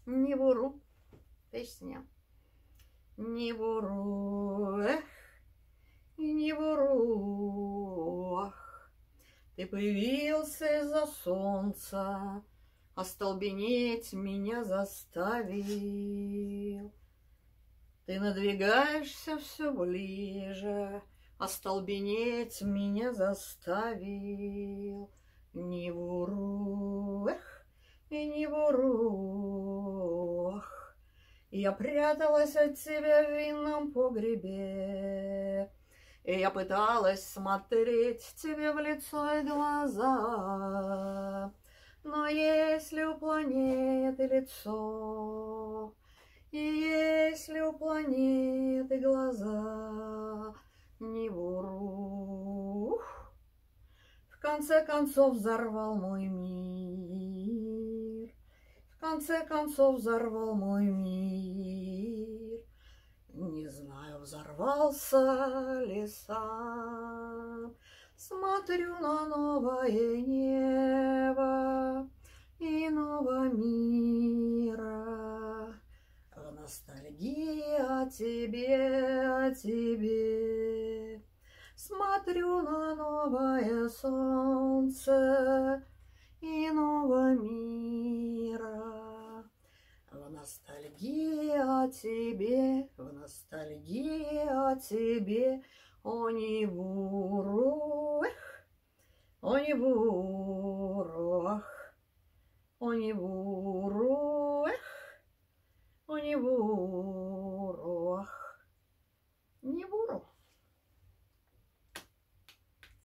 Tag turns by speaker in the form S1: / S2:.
S1: Не буру, песня. Не буру, эх, не буру, ах. Ты появился из-за солнца, остолбенеть меня заставил. Ты надвигаешься все ближе, остолбенеть меня заставил. Не буру, эх, и не буру, ах. Я пряталась от тебя в винном погребе, и я пыталась смотреть тебе в лицо и глаза. Но если у планеты лицо, и если у планеты глаза, не буру, в конце концов взорвал мой мир, в конце концов взорвал мой мир. Не знаю, взорвался ли сам. Смотрю на новое небо иного мира, в ностальгии о тебе, о тебе. Смотрю на новое солнце иного мира, в ностальгии о тебе, в ностальгии о тебе. О, не буру, эх, о, не буру, ах, о, не буру, эх, о, не буру.